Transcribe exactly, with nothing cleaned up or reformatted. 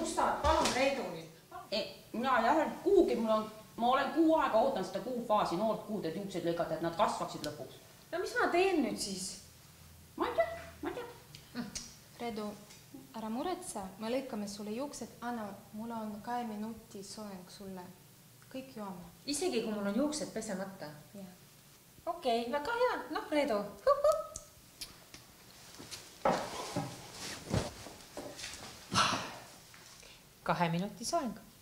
mustad, palun Reidu nüüd. Mina jah, kuhugi mul on, ma olen kuu aega ootan seda kuufaasi, noort kuud, et juuksed lõigata, et nad kasvaksid lõpuks. No mis ma teen nüüd siis? Ma ei tea, ma ei tea. Redu, ära muretse, me lõikame sulle juuksed, anna, mul on kahe minuti soeng sulle. Kõik joame. Isegi kui mul on juuksed pesemata? Jah. Okei, väga hea. Noh, Redu. Kahe minuti soeng.